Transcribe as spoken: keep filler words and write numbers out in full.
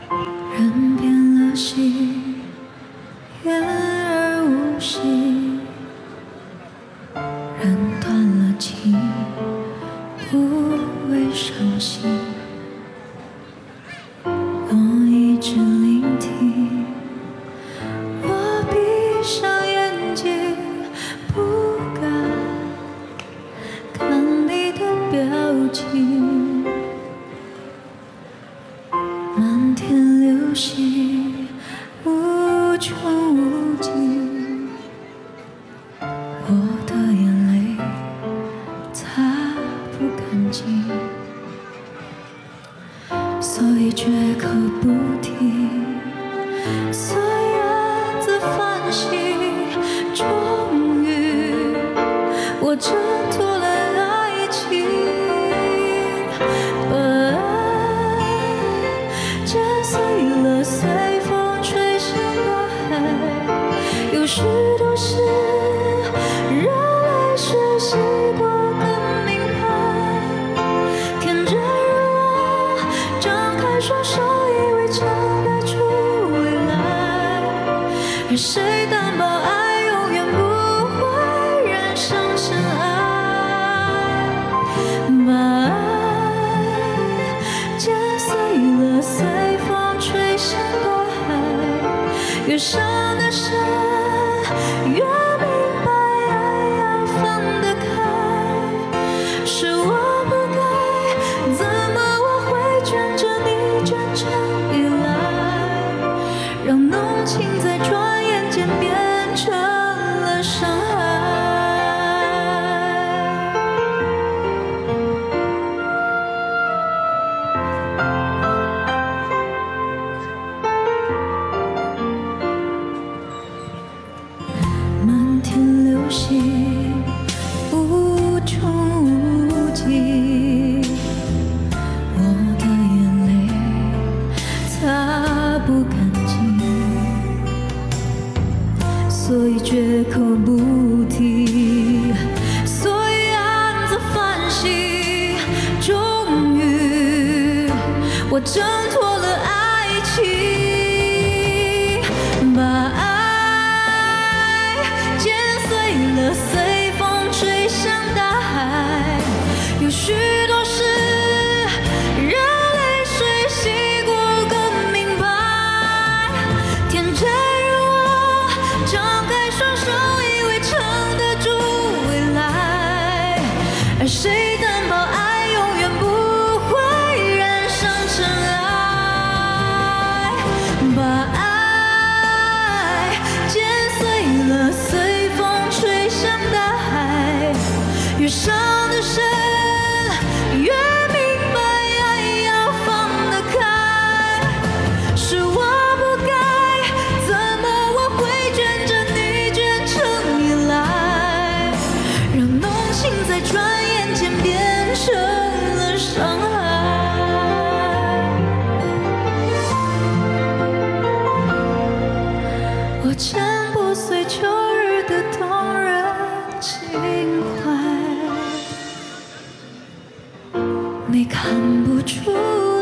人变了心，言而无信，人断了情，无谓伤心。我一直聆听，我闭上眼睛，不敢看你的表情。漫天流星，无穷无尽，我的眼泪擦不干净，所以绝口不提，所以暗自反省。终于，我挣脱了爱情，把爱剪碎了，随风吹向大海。有许多事，热泪水洗过更明白。天真如我，张开双手，以为撑得住未来。而谁担保爱永远不会染上尘埃？把爱剪碎了，随风吹向大海。越伤的深，越明白爱要放得开。是我不该，怎么我会卷着你卷成依赖，让浓情在转眼间变成了伤害。漫天流星，无穷无尽，我的眼泪擦不干净，所以绝口不提，所以暗自反省。终于，我挣脱了爱情，把爱剪碎了，随风吹向大海。有许多事，热泪水洗过更明白。天真如我，张开双手，以为撑得住未来。而谁担保爱永远不会染上尘埃？把爱剪碎了，随风吹向大海。越伤得深，越明白爱要放得开。是我不该，怎么我会卷着你卷成依赖，让浓情在转眼间变成了伤害。我剪不碎旧日的动人情怀，你看不出